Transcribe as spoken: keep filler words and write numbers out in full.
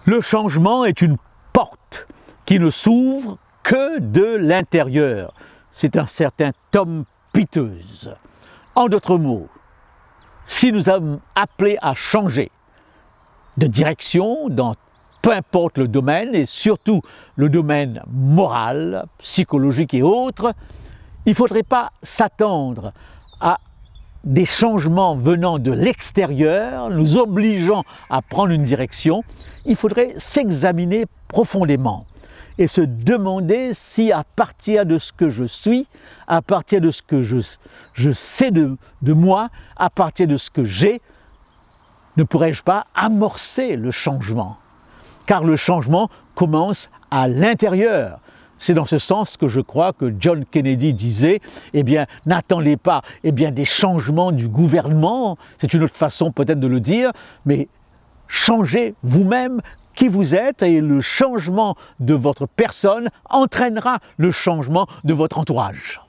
Le changement est une porte qui ne s'ouvre que de l'intérieur. C'est un certain Tom Peters. En d'autres mots, si nous sommes appelés à changer de direction dans peu importe le domaine, et surtout le domaine moral, psychologique et autres, il ne faudrait pas s'attendre à des changements venant de l'extérieur, nous obligeant à prendre une direction. Il faudrait s'examiner profondément et se demander si à partir de ce que je suis, à partir de ce que je, je sais de, de moi, à partir de ce que j'ai, ne pourrais-je pas amorcer le changement? Car le changement commence à l'intérieur. C'est dans ce sens que je crois que John Kennedy disait, eh bien, n'attendez pas eh bien, des changements du gouvernement, c'est une autre façon peut-être de le dire, mais changez vous-même qui vous êtes et le changement de votre personne entraînera le changement de votre entourage.